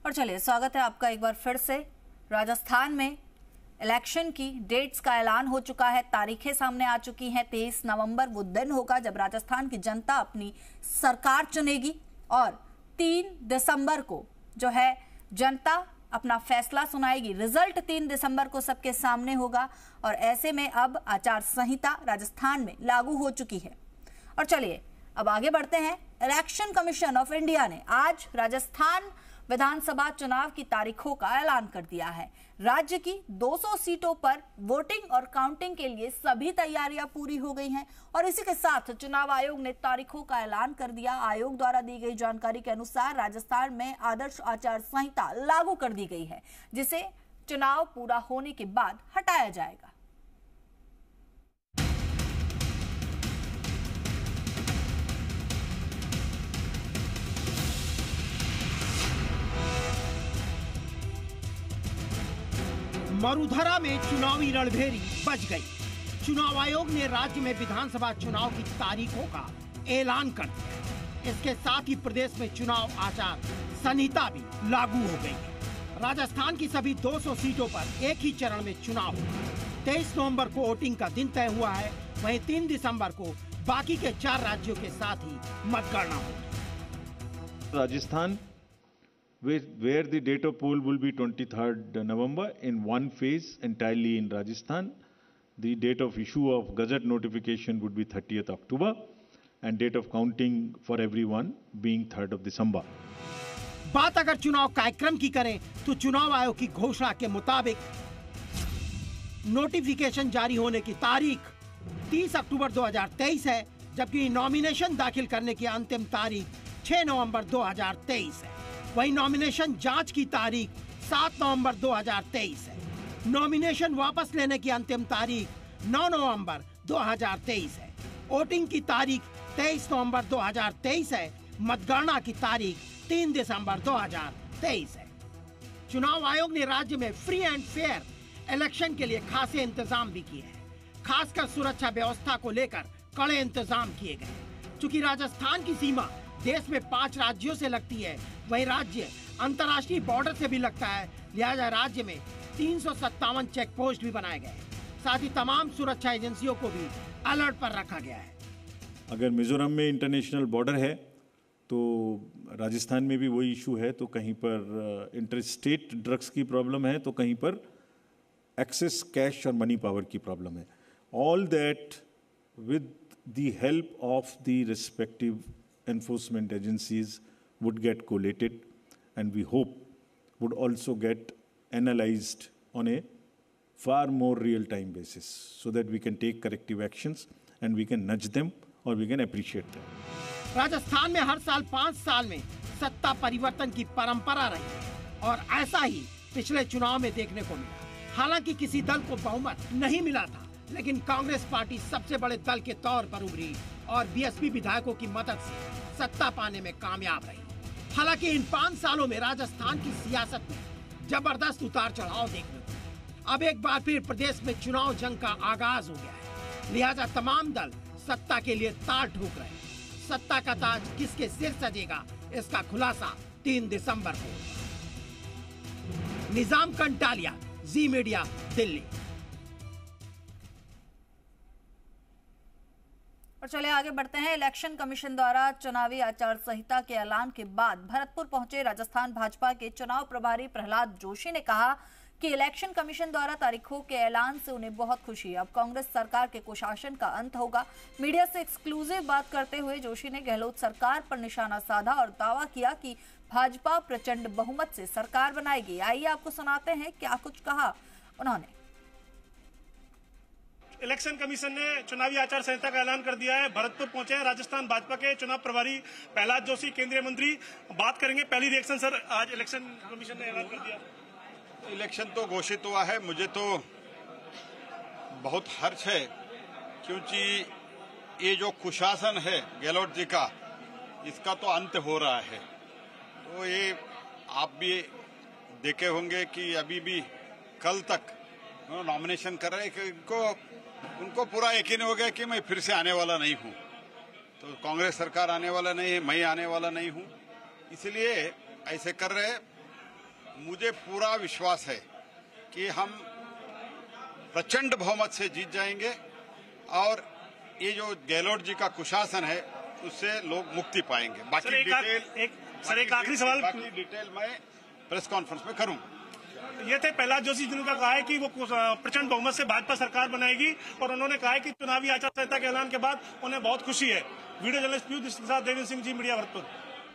और चलिए स्वागत है आपका एक बार फिर से। राजस्थान में इलेक्शन की डेट्स का ऐलान हो चुका है, तारीखें सामने आ चुकी हैं। 23 नवंबर वो दिन होगा जब राजस्थान की जनता अपनी सरकार चुनेगी और 3 दिसंबर को जो है जनता अपना फैसला सुनाएगी। रिजल्ट 3 दिसंबर को सबके सामने होगा और ऐसे में अब आचार संहिता राजस्थान में लागू हो चुकी है। और चलिए अब आगे बढ़ते हैं। इलेक्शन कमीशन ऑफ इंडिया ने आज राजस्थान विधानसभा चुनाव की तारीखों का ऐलान कर दिया है। राज्य की 200 सीटों पर वोटिंग और काउंटिंग के लिए सभी तैयारियां पूरी हो गई हैं और इसी के साथ चुनाव आयोग ने तारीखों का ऐलान कर दिया। आयोग द्वारा दी गई जानकारी के अनुसार राजस्थान में आदर्श आचार संहिता लागू कर दी गई है, जिसे चुनाव पूरा होने के बाद हटाया जाएगा। मरुधरा में चुनावी रणभेरी बज गई। चुनाव आयोग ने राज्य में विधानसभा चुनाव की तारीखों का ऐलान कर दिया। इसके साथ ही प्रदेश में चुनाव आचार संहिता भी लागू हो गई है। राजस्थान की सभी 200 सीटों पर एक ही चरण में चुनाव होगा। 23 नवंबर को वोटिंग का दिन तय हुआ है, वहीं 3 दिसंबर को बाकी के 4 राज्यों के साथ ही मतगणना होगी। Rajasthan where the date of poll will be 23rd November in one phase entirely in Rajasthan. The date of issue of Gazette notification would be 30th October and date of counting for everyone being 3rd of December. बात अगर चुनाव कार्यक्रम की करें तो चुनाव आयोग की घोषणा के मुताबिक नोटिफिकेशन जारी होने की तारीख 30 अक्टूबर 2023 है, जबकि नॉमिनेशन दाखिल करने की अंतिम तारीख 6 नवंबर 2023 है। वहीं नॉमिनेशन जांच की तारीख 7 नवंबर 2023 है। नॉमिनेशन वापस लेने की अंतिम तारीख 9 नवंबर 2023 है। वोटिंग की तारीख 23 नवंबर 2023 है। मतगणना की तारीख 3 दिसंबर 2023 है। चुनाव आयोग ने राज्य में फ्री एंड फेयर इलेक्शन के लिए खासे इंतजाम भी किए हैं। खासकर सुरक्षा व्यवस्था को लेकर कड़े इंतजाम किए गए। चूंकि राजस्थान की सीमा देश में 5 राज्यों से लगती है, वही राज्य अंतर्राष्ट्रीय बॉर्डर से भी लगता है, लिहाजा राज्य में 357 चेक पोस्ट भी बनाए गए। साथ ही तमाम सुरक्षा एजेंसियों को भी अलर्ट पर रखा गया है। अगर मिजोरम में इंटरनेशनल बॉर्डर है तो राजस्थान में भी वही इशू है, तो कहीं पर इंटर स्टेट ड्रग्स की प्रॉब्लम है, तो कहीं पर एक्सेस कैश और मनी पावर की प्रॉब्लम है। All that with the help of the respective enforcement agencies would get collated and we hope would also get analyzed on a far more real-time basis so that we can take corrective actions and we can nudge them or we can appreciate them. Rajasthan में हर साल 5 साल में सत्ता परिवर्तन की परंपरा रही है और ऐसा ही पिछले चुनाव में देखने को मिला। हालांकि किसी दल को बहुमत नहीं मिला था, लेकिन कांग्रेस पार्टी सबसे बड़े दल के तौर पर उभरी और बीएसपी विधायकों की मदद से सत्ता पाने में कामयाब रही। हालांकि इन 5 सालों में राजस्थान की सियासत में जबरदस्त उतार चढ़ाव देखने को। अब एक बार फिर प्रदेश में चुनाव जंग का आगाज हो गया है, लिहाजा तमाम दल सत्ता के लिए ताल ठोक रहे हैं। सत्ता का ताज किसके सिर सजेगा, इसका खुलासा 3 दिसंबर को होगा। Nizam Kantaliya, Zee media, Delhi. और चलिए आगे बढ़ते हैं। इलेक्शन कमीशन द्वारा चुनावी आचार संहिता के ऐलान के बाद भरतपुर पहुंचे राजस्थान भाजपा के चुनाव प्रभारी प्रहलाद जोशी ने कहा कि इलेक्शन कमीशन द्वारा तारीखों के ऐलान से उन्हें बहुत खुशी है। अब कांग्रेस सरकार के कुशासन का अंत होगा। मीडिया से एक्सक्लूसिव बात करते हुए जोशी ने गहलोत सरकार पर निशाना साधा और दावा किया कि भाजपा प्रचंड बहुमत से सरकार बनाएगी। आइए आपको सुनाते हैं क्या कुछ कहा उन्होंने। इलेक्शन कमीशन ने चुनावी आचार संहिता का ऐलान कर दिया है। भरतपुर पहुंचे हैं राजस्थान भाजपा के चुनाव प्रभारी प्रहलाद जोशी, केंद्रीय मंत्री। बात करेंगे पहली रिएक्शन सर, आज इलेक्शन कमीशन ने ऐलान कर दिया। इलेक्शन तो घोषित हुआ है, मुझे तो बहुत हर्ष है, क्योंकि ये जो कुशासन है गहलोत जी का, इसका तो अंत हो रहा है। तो ये आप भी देखे होंगे कि अभी भी कल तक नॉमिनेशन कर रहे हैं, उनको पूरा यकीन हो गया कि मैं फिर से आने वाला नहीं हूं। तो कांग्रेस सरकार आने वाला नहीं है, मैं आने वाला नहीं हूं, इसलिए ऐसे कर रहे। मुझे पूरा विश्वास है कि हम प्रचंड बहुमत से जीत जाएंगे और ये जो गहलोत जी का कुशासन है उससे लोग मुक्ति पाएंगे। बाकी एक आखिरी सवाल, बाकी डिटेल मैं प्रेस कॉन्फ्रेंस में करूंगा। ये थे प्रहलाद जोशी जिन्होंने कहा है कि वो प्रचंड बहुमत से भाजपा सरकार बनाएगी और उन्होंने कहा है कि चुनावी आचार संहिता के ऐलान के बाद उन्हें बहुत खुशी है। वीडियो जर्नलिस्ट पीयूष के साथ देवेंद्र सिंह जी, मीडिया भरतपुर।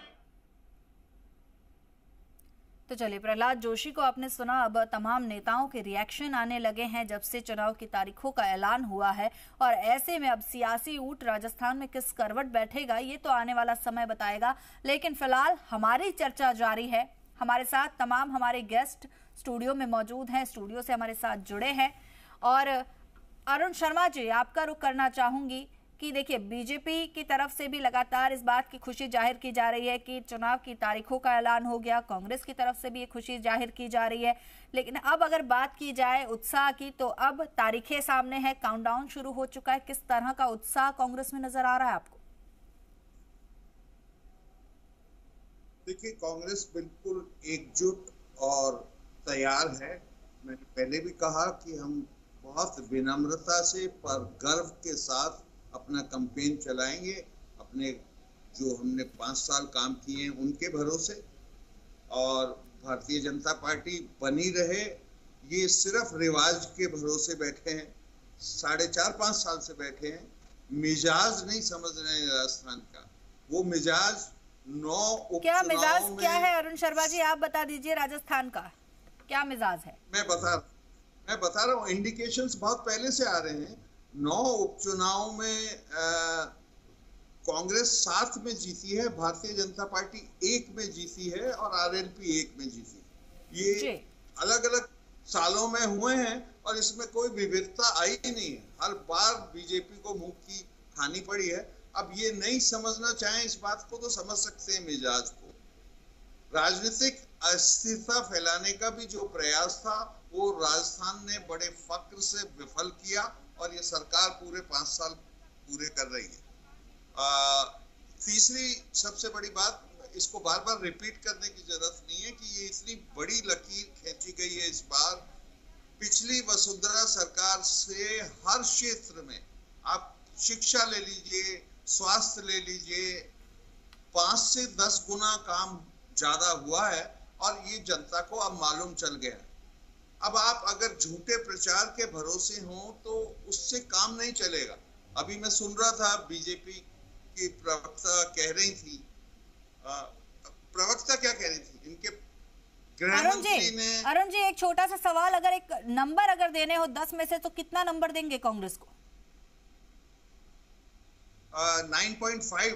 तो चलिए, प्रहलाद जोशी को आपने सुना। अब तमाम नेताओं के रिएक्शन आने लगे हैं जब से चुनाव की तारीखों का ऐलान हुआ है, और ऐसे में अब सियासी ऊंट राजस्थान में किस करवट बैठेगा ये तो आने वाला समय बताएगा। लेकिन फिलहाल हमारी चर्चा जारी है। हमारे साथ तमाम हमारे गेस्ट स्टूडियो में मौजूद हैं, स्टूडियो से हमारे साथ जुड़े हैं। और अरुण शर्मा जी, आपका रुख करना चाहूंगी कि देखिए, बीजेपी की तरफ से भी लगातार इस बात की खुशी जाहिर की जा रही है कि चुनाव की तारीखों का ऐलान हो गया। कांग्रेस की तरफ से भी ये खुशी जाहिर की जा रही है। लेकिन अब अगर बात की जाए उत्साह की, तो अब तारीखें सामने है, काउंटडाउन शुरू हो चुका है। किस तरह का उत्साह कांग्रेस में नजर आ रहा है आपको? देखिए, कांग्रेस बिल्कुल एकजुट और तैयार है। मैंने पहले भी कहा कि हम बहुत विनम्रता से पर गर्व के साथ अपना कैंपेन चलाएंगे, अपने जो हमने 5 साल काम किए हैं उनके भरोसे, और भारतीय जनता पार्टी बनी रहे। ये सिर्फ रिवाज के भरोसे बैठे हैं, 4.5-5 साल से बैठे हैं। मिजाज नहीं समझ रहे हैं राजस्थान का। वो मिजाज 9 क्या मिजाज क्या है अरुण शर्मा जी, आप बता दीजिए। राजस्थान का क्या मिजाज है? मैं बता रहा हूँ। इंडिकेशंस बहुत पहले से आ रहे हैं। 9 उपचुनाव में कांग्रेस 7 में जीती है, भारतीय जनता पार्टी 1 में जीती है और आरएलपी 1 में जीती है। ये अलग अलग सालों में हुए हैं और इसमें कोई विविधता आई ही नहीं है। हर बार बीजेपी को मुंह की खानी पड़ी है। अब ये नहीं समझना चाहें इस बात को तो समझ सकते हैं मिजाज को। राजनीतिक अस्थिरता फैलाने का भी जो प्रयास था वो राजस्थान ने बड़े फक्र से विफल किया और ये सरकार पूरे 5 साल पूरे कर रही है। तीसरी सबसे बड़ी बात, इसको बार बार रिपीट करने की जरूरत नहीं है कि ये इतनी बड़ी लकीर खींची गई है इस बार। पिछली वसुंधरा सरकार से हर क्षेत्र में, आप शिक्षा ले लीजिए, स्वास्थ्य ले लीजिए, 5 से 10 गुना काम ज्यादा हुआ है और ये जनता को अब मालूम चल गया है। अब आप अगर झूठे प्रचार के भरोसे हों तो उससे काम नहीं चलेगा। अभी मैं सुन रहा था बीजेपी की प्रवक्ता कह रही थी, प्रवक्ता क्या कह रही थी, इनके गृहमंत्री ने। अरुण जी, एक छोटा सा सवाल, अगर एक नंबर अगर देने हो 10 में से, तो कितना नंबर देंगे कांग्रेस को? 9.5।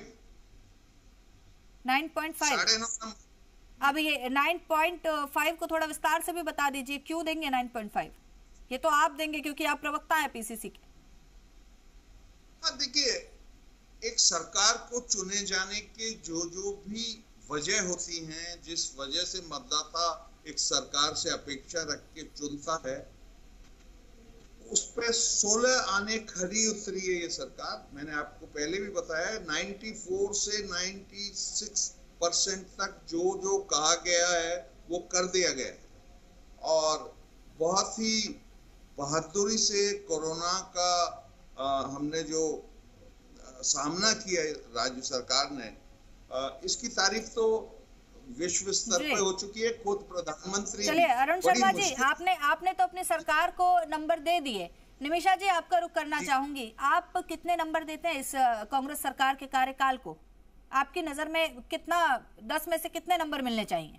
9.5। अब ये 9.5 को थोड़ा विस्तार से भी बता दीजिए, क्यों देंगे 9.5? ये तो आप देंगे क्योंकि आप प्रवक्ता हैं पीसीसी के। हाँ, देखिए, एक सरकार को चुने जाने के जो भी वजह होती हैं, जिस वजह से मतदाता एक सरकार से अपेक्षा रख के चुनता है, उस पे 16 आने खरी उतरी है ये सरकार। मैंने आपको पहले भी बताया, 94 से 96% तक जो कहा गया है वो कर दिया गया है। और बहुत ही बहादुरी से कोरोना का हमने जो सामना किया राज्य सरकार ने, इसकी तारीफ तो विश्व स्तर पे हो चुकी है। खुद प्रधानमंत्री। चलिए अरुण शर्मा जी, आपने तो अपनी सरकार को नंबर दे दिए। निमिषा जी, आपका रुख करना चाहूंगी, आप कितने नंबर देते हैं इस कांग्रेस सरकार के कार्यकाल को? आपकी नजर में कितना, 10 में से कितने नंबर मिलने चाहिए?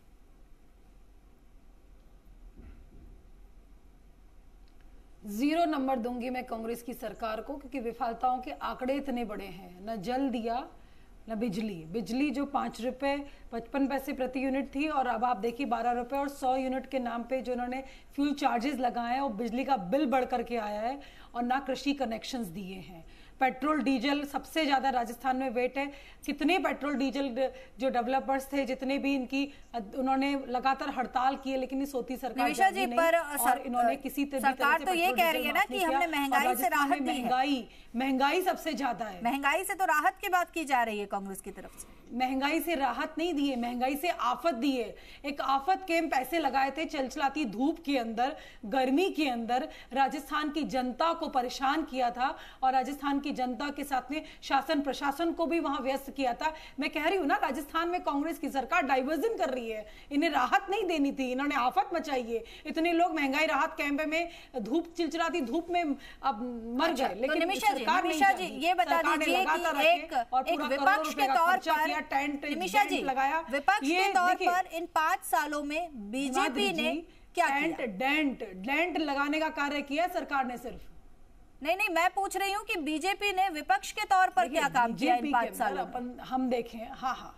0 नंबर दूंगी मैं कांग्रेस की सरकार को, क्योंकि विफलताओं के आंकड़े इतने बड़े हैं। न जल दिया न बिजली जो 5 रुपए 55 पैसे प्रति यूनिट थी, और अब आप देखिए 12 रुपए और 100 यूनिट के नाम पे जो उन्होंने फ्यूल चार्जेस लगाए हैं और बिजली का बिल बढ़ करके आया है, और ना कृषि कनेक्शंस दिए हैं, पेट्रोल डीजल सबसे ज्यादा राजस्थान में वेट है। कितने पेट्रोल डीजल जो डेवलपर्स थे, जितने भी इनकी उन्होंने लगातार हड़ताल की है, लेकिन इस होती सरकार जी पर और इन्होंने किसी सरकार तो ये कह रही है ना कि हमने महंगाई से राहत दी है। महंगाई सबसे ज्यादा है। महंगाई से तो राहत की बात की जा रही है कांग्रेस की तरफ से। महंगाई से राहत नहीं दी है, महंगाई से आफत दी है। एक आफत के हम पैसे लगाए थे चलचलाती धूप के अंदर, गर्मी के अंदर, राजस्थान की जनता को परेशान किया था और राजस्थान की जनता के साथ में शासन प्रशासन को भी वहां व्यस्त किया था। मैं कह रही हूं ना, राजस्थान में कांग्रेस की सरकार डाइवर्जन कर रही है। इन्हें राहत नहीं देनी थी, इन्होंने आफत मचाई है। इतने लोग महंगाई राहत कैंप में धूप चिलचिलाती धूप में अब मर गए, लेकिन निमिषा जी ये बता दीजिए कि एक विपक्ष के तौर पर निमिषा जी विपक्ष के तौर पर इन 5 सालों में बीजेपी ने क्या किया? डेंट लगाने का कार्य किया सरकार ने सिर्फ। नहीं, मैं पूछ रही हूँ कि बीजेपी ने विपक्ष के तौर पर क्या काम किया इन 5 सालों में? हम देखें, हाँ,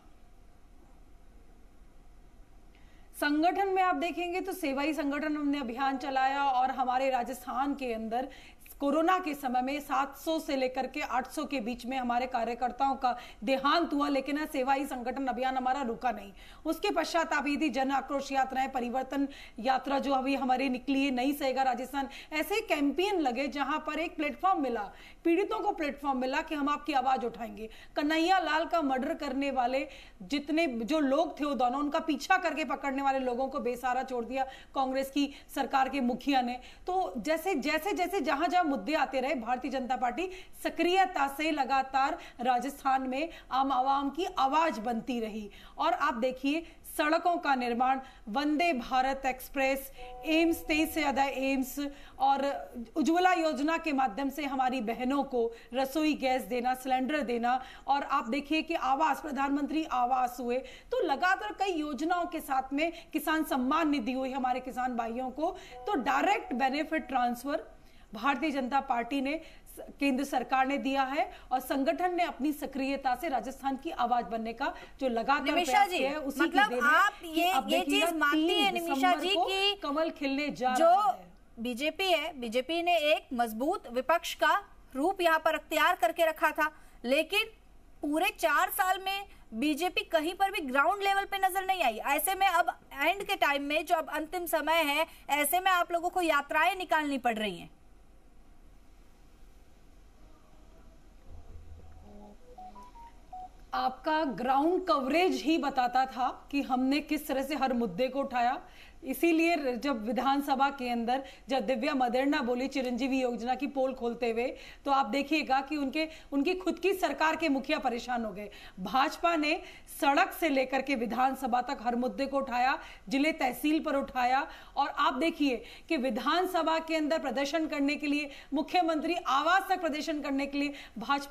संगठन में आप देखेंगे तो सेवाई संगठन हमने अभियान चलाया और हमारे राजस्थान के अंदर कोरोना के समय में 700 से लेकर के 800 के बीच में हमारे कार्यकर्ताओं का देहांत हुआ, लेकिन सेवाई संगठन अभियान हमारा रुका नहीं। उसके पश्चात आप यदि जन आक्रोश यात्राएं, परिवर्तन यात्रा जो अभी हमारी निकली है, नहीं सहेगा राजस्थान, ऐसे कैंपेन लगे जहां पर एक प्लेटफॉर्म मिला, पीड़ितों को प्लेटफॉर्म मिला कि हम आपकी आवाज उठाएंगे। कन्हैया लाल का मर्डर करने वाले जितने जो लोग थे वो दोनों, उनका पीछा करके पकड़ने वाले लोगों को बेसहारा छोड़ दिया कांग्रेस की सरकार के मुखिया ने। तो जैसे जैसे जहां मुद्दे आते रहे, भारतीय जनता पार्टी सक्रियता से लगातार राजस्थान में आम आवाम की आवाज बनती रही। और आप देखिए सड़कों का निर्माण, वंदे भारत एक्सप्रेस, एम्स, 23 से ज्यादा एम्स और उज्ज्वला योजना के माध्यम से हमारी बहनों को रसोई गैस देना, सिलेंडर देना, और आप देखिए कि आवास, प्रधानमंत्री आवास हुए। तो लगातार कई योजनाओं के साथ में किसान सम्मान निधि हुई हमारे किसान भाइयों को। तो direct benefit transfer Bharatiya Janata party ने, केंद्र सरकार ने दिया है और संगठन ने अपनी सक्रियता से राजस्थान की आवाज बनने का जो लगातार प्रयास है, उसी मतलब की आप ये चीज मानती है निमिषा जी कि कमल खिलने जा जो रहा है। बीजेपी है, बीजेपी ने एक मजबूत विपक्ष का रूप यहाँ पर अख्तियार करके रखा था, लेकिन पूरे 4 साल में बीजेपी कहीं पर भी ग्राउंड लेवल पे नजर नहीं आई। ऐसे में अब एंड के टाइम में, जो अब अंतिम समय है, ऐसे में आप लोगों को यात्राएं निकालनी पड़ रही हैं। आपका ग्राउंड कवरेज ही बताता था कि हमने किस तरह से हर मुद्दे को उठाया। इसीलिए जब विधानसभा के अंदर जब दिव्या मदेरना बोली चिरंजीवी योजना की पोल खोलते हुए, तो आप देखिएगा कि उनकी खुद की सरकार के मुखिया परेशान हो गए। भाजपा ने सड़क से लेकर के विधानसभा तक हर मुद्दे को उठाया, जिले तहसील पर उठाया। और आप देखिए कि विधानसभा के अंदर प्रदर्शन करने के लिए, मुख्यमंत्री आवास तक प्रदर्शन करने के लिए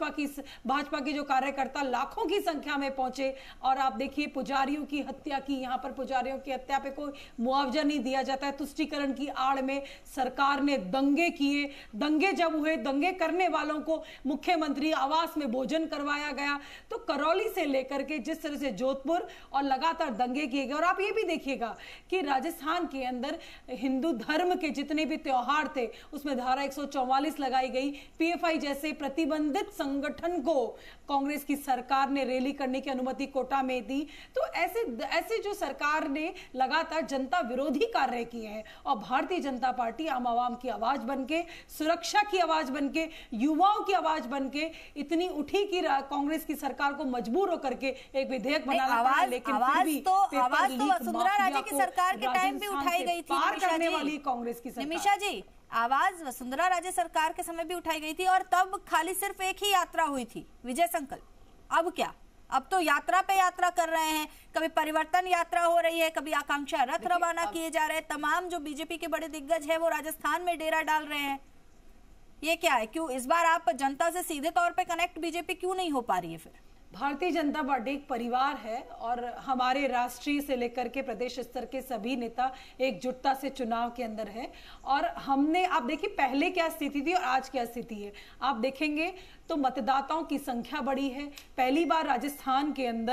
भाजपा की जो कार्यकर्ता लाखों की संख्या में पहुंचे। और आप देखिए पुजारियों की हत्या की, यहाँ पर पुजारियों की हत्या पे कोई मुआवजा नहीं दिया जाता है। तुष्टीकरण की आड़ में सरकार ने दंगे किए। दंगे जब हुए, दंगे करने वालों को मुख्यमंत्री आवास में भोजन करवाया गया। तो करौली से लेकर के जिस तरह से जोधपुर और लगातार दंगे किए गए। और आप ये भी देखिएगा कि राजस्थान के अंदर हिंदू धर्म के जितने भी त्योहार थे उसमें धारा 144 लगाई गई। पीएफआई जैसे प्रतिबंधित संगठन को कांग्रेस की सरकार ने रैली करने की अनुमति कोटा में दी। तो ऐसे जो सरकार ने लगातार जनता विरोधी कार्य किए हैं, और भारतीय जनता पार्टी आम आवाम की आवाज बनके, सुरक्षा की आवाज बनके, युवाओं की आवाज बनके इतनी उठी कि कांग्रेस की सरकार को मजबूर होकर के एक विधेयक बनाना पड़ा। लेकिन आवाज तो वसुंधरा राजे की सरकार के टाइम भी उठाई गई थी करने वाली कांग्रेस की सरकार। निमिषा जी, आवाज वसुंधरा राजे सरकार के समय भी उठाई गई थी और तब खाली सिर्फ एक ही यात्रा हुई थी, विजय संकल्प। अब क्या? अब तो यात्रा पे यात्रा कर रहे हैं, कभी परिवर्तन यात्रा हो रही है, कभी आकांक्षा रथ रवाना किए जा रहे हैं। तमाम जो बीजेपी के बड़े दिग्गज है वो राजस्थान में डेरा डाल रहे हैं। ये क्या है? क्यों इस बार आप जनता से सीधे तौर पे कनेक्ट बीजेपी क्यों नहीं हो पा रही है? फिर भारतीय जनता पार्टी एक परिवार है और हमारे राष्ट्रीय से लेकर के प्रदेश स्तर के सभी नेता एकजुटता से चुनाव के अंदर है। और हमने, आप देखिए पहले क्या स्थिति थी और आज क्या स्थिति है। आप देखेंगे तो मतदाताओं की संख्या बढ़ी है। पहली बार राजस्थान के अंदर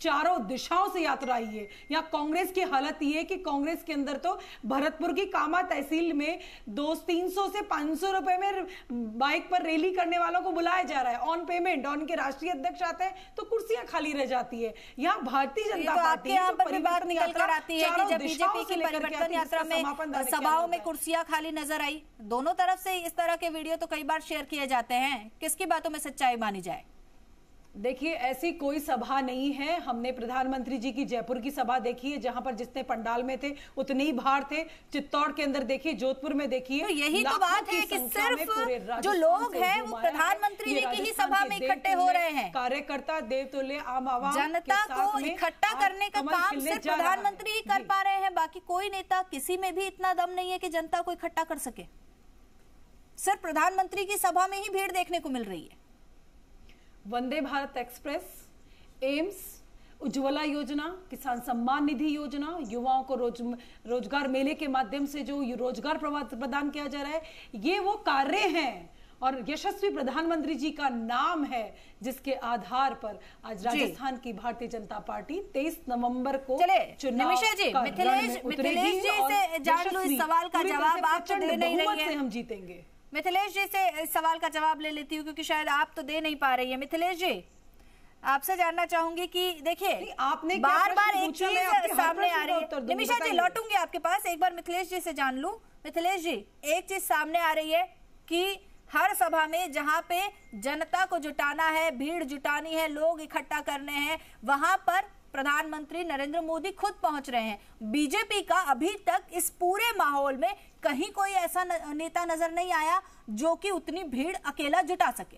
चारों दिशाओं से यात्रा आई है। यहाँ कांग्रेस की हालत ये है कि कांग्रेस के अंदर तो भरतपुर की कामा तहसील में 300 से 500 रुपए में बाइक पर रैली करने वालों को बुलाया जा रहा है ऑन पेमेंट, और उनके राष्ट्रीय अध्यक्ष आते हैं तो कुर्सियां खाली रह जाती है। यहाँ भारतीय जनता पार्टी यहाँ पर भी बात निकल कर आती है कि जब बीजेपी की परिवर्तन यात्रा में सभाओं में कुर्सियां खाली नजर आई, दोनों तरफ से इस तरह के वीडियो तो कई बार शेयर किए जाते हैं, किसकी बातों में सच्चाई मानी जाए? देखिए, ऐसी कोई सभा नहीं है। हमने प्रधानमंत्री जी की जयपुर की सभा देखी है, जहां पर जितने पंडाल में थे उतने ही बाहर थे। चित्तौड़ के अंदर देखिए, जोधपुर में देखिए, तो यही तो बात है कि सिर्फ जो लोग हैं वो प्रधानमंत्री जी की ही सभा में इकट्ठे हो रहे हैं। कार्यकर्ता देवतुल्य आम आवाम जनता को इकट्ठा करने का काम सिर्फ प्रधानमंत्री ही कर पा रहे हैं, बाकी कोई नेता किसी में भी इतना दम नहीं है कि जनता को इकट्ठा कर सके। सिर्फ प्रधानमंत्री की सभा में ही भीड़ देखने को मिल रही है। वंदे भारत एक्सप्रेस, एम्स, उज्ज्वला योजना, किसान सम्मान निधि योजना, युवाओं को रोजगार मेले के माध्यम से जो रोजगार प्रदान किया जा रहा है, ये वो कार्य हैं और यशस्वी प्रधानमंत्री जी का नाम है, जिसके आधार पर आज राजस्थान की भारतीय जनता पार्टी 23 नवंबर को निमिषा जी, मिथिलेश जी से जान लो इस सवाल का जवाब। आप तो दे नहीं रही हैं, हम जीतेंगे। मिथिलेश जी से इस सवाल का जवाब ले लेती हूँ, क्योंकि शायद आप तो दे नहीं पा रही है। मिथिलेश जी, आपसे जानना चाहूंगी कि देखिए, आपने बार बार एक चीज सामने आ रही है। निमिषा जी, लौटूंगी आपके पास, एक बार मिथिलेश जी से जान लूं। मिथिलेश जी, एक चीज सामने आ रही है कि हर सभा में जहां पे जनता को जुटाना है, भीड़ जुटानी है, लोग इकट्ठा करने हैं, वहां पर प्रधानमंत्री नरेंद्र मोदी खुद पहुंच रहे हैं। बीजेपी का अभी तक इस पूरे माहौल में कहीं कोई ऐसा नेता नजर नहीं आया जो कि उतनी भीड़ अकेला जुटा सके।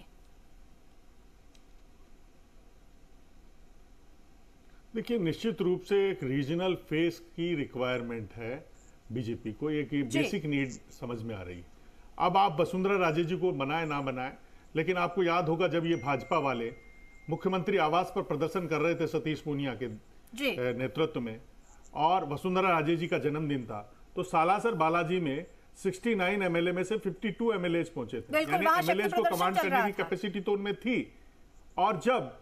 देखिए, निश्चित रूप से एक रीजनल फेस की रिक्वायरमेंट है बीजेपी को, एक बेसिक नीड समझ में आ रही है। अब आप वसुंधरा राजे जी को बनाए ना बनाए, लेकिन आपको याद होगा जब ये भाजपा वाले मुख्यमंत्री आवास पर प्रदर्शन कर रहे थे सतीश पूनिया के नेतृत्व में, और वसुंधरा राजे जी का जन्मदिन था, तो सालासर बालाजी में 69 एमएलए में से 52 एमएलए पहुंचे थे, यानी एमएलए को कमांड करने की कैपेसिटी तो उनमें थी। और जब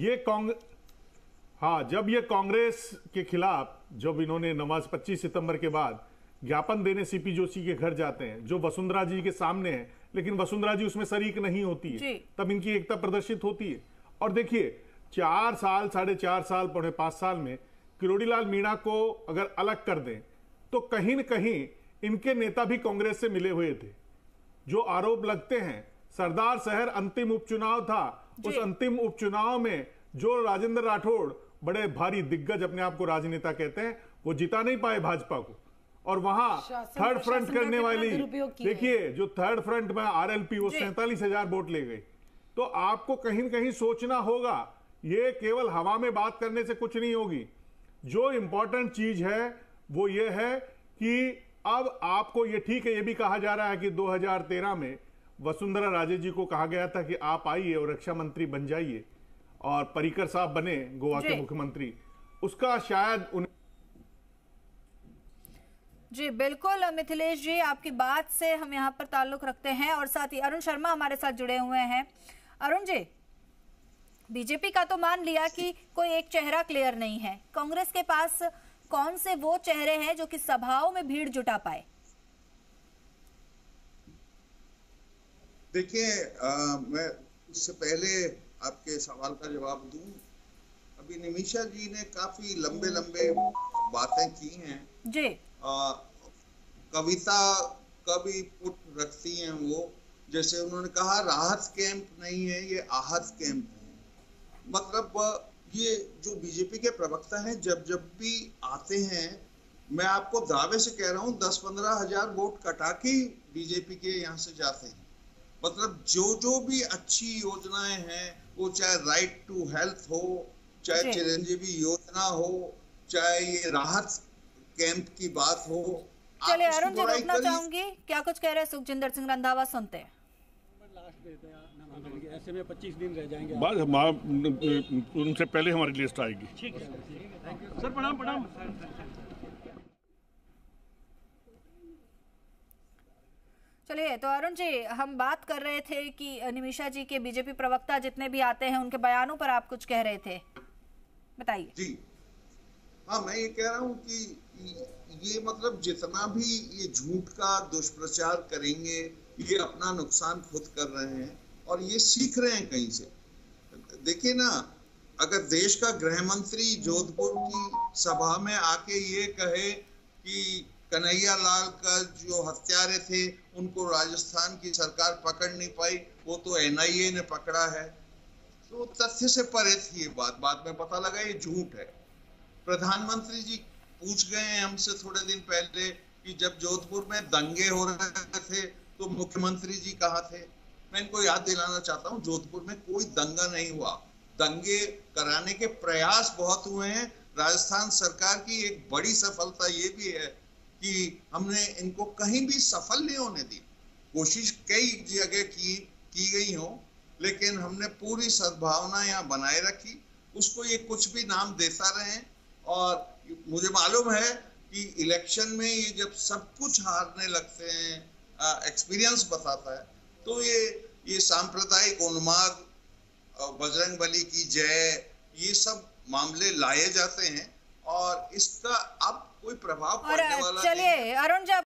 ये कांग्रेस के खिलाफ जब इन्होंने 25 सितंबर के बाद ज्ञापन देने सीपी जोशी के घर जाते हैं, जो वसुंधरा जी के सामने है, लेकिन वसुंधरा जी उसमें शरीक नहीं होती है, तब इनकी एकता प्रदर्शित होती है। और देखिए, 4 साल, 4.5 साल, 5 साल में किरोड़ीलाल मीणा को अगर अलग कर दें तो कहीं न कहीं इनके नेता भी कांग्रेस से मिले हुए थे। जो आरोप लगते हैं, सरदार शहर अंतिम उपचुनाव था, उस अंतिम उपचुनाव में जो राजेंद्र राठौड़, बड़े भारी दिग्गज अपने आप को राजनेता कहते हैं, वो जिता नहीं पाए भाजपा को, और वहां थर्ड फ्रंट करने वाली, देखिए जो थर्ड फ्रंट में आरएलपी, वो 47,000 वोट ले गई। तो आपको कहीं न कहीं सोचना होगा, ये केवल हवा में बात करने से कुछ नहीं होगी। जो इंपॉर्टेंट चीज है वो ये है कि अब आपको ये, ठीक है, ये भी कहा जा रहा है कि 2013 में वसुंधरा राजे जी को कहा गया था कि आप आइए और रक्षा मंत्री बन जाइए, और पर्रिकर साहब बने गोवा के मुख्यमंत्री, उसका शायद जी बिल्कुल मिथिलेश जी, आपकी बात से हम यहाँ पर ताल्लुक रखते हैं, और साथ ही अरुण शर्मा हमारे साथ जुड़े हुए हैं। अरुण जी, बीजेपी का तो मान लिया कि कोई एक चेहरा क्लियर नहीं है, कांग्रेस के पास कौन से वो चेहरे हैं जो कि सभाओं में भीड़ जुटा पाए? देखिए, मैं उससे पहले आपके सवाल का जवाब दूं। अभी निमिषा जी ने काफी लंबे बातें की हैं जी। कविता का भी पुट रखती हैं वो, जैसे उन्होंने कहा राहत कैंप नहीं है, ये आहत कैंप है। मतलब ये जो बीजेपी के प्रवक्ता हैं, जब भी आते हैं, मैं आपको दावे से कह रहा हूँ 10-15 हजार वोट कटा के बीजेपी के यहाँ से जाते हैं। मतलब जो भी अच्छी योजनाएं हैं, वो चाहे राइट टू हेल्थ हो, चाहे चिरंजीवी योजना हो, चाहे ये राहत कैंप की बात हो। चलिए अरुण जी, रोकना चाहूंगी, क्या कुछ कह रहे हैं सुखजिंदर सिंह रंधावा, सुनते हैं। ऐसे में 25 दिन रह जाएंगे, उनसे पहले हमारी लिस्ट आएगी। ठीक है सर, प्रणाम। चलिए, तो अरुण जी, हम बात कर रहे थे कि निमिषा जी के बीजेपी प्रवक्ता जितने भी आते हैं उनके बयानों पर आप कुछ कह रहे थे। बताइए जी। हाँ, मैं ये कह रहा हूँ कि ये मतलब जितना भी ये झूठ का दुष्प्रचार करेंगे, ये अपना नुकसान खुद कर रहे हैं और ये सीख रहे हैं कहीं से। देखिए ना, अगर देश का गृह मंत्री जोधपुर की सभा में आके ये कहे कि कन्हैया लाल का जो हत्यारे थे उनको राजस्थान की सरकार पकड़ नहीं पाई, वो तो NIA ने पकड़ा है, तो तथ्य से परे थी ये बात। बाद में पता लगा ये झूठ है। प्रधानमंत्री जी पूछ गए हैं हमसे थोड़े दिन पहले कि जब जोधपुर में दंगे हो रहे थे तो मुख्यमंत्री जी कहाँ थे। मैं इनको याद दिलाना चाहता हूँ, जोधपुर में कोई दंगा नहीं हुआ। दंगे कराने के प्रयास बहुत हुए हैं। राजस्थान सरकार की एक बड़ी सफलता ये भी है कि हमने इनको कहीं भी सफल नहीं होने दी। कोशिश कई जगह की गई हो, लेकिन हमने पूरी सद्भावना यहाँ बनाए रखी। उसको ये कुछ भी नाम देता रहे और मुझे मालूम है कि इलेक्शन में ये जब सब कुछ हारने लगते हैं, एक्सपीरियंस बताता है, तो ये सांप्रदायिक उन्माद, बजरंगबली की जय, ये सब मामले लाए जाते हैं और इसका अब कोई प्रभाव पड़ने वाला नहीं। चलिए अरुण जी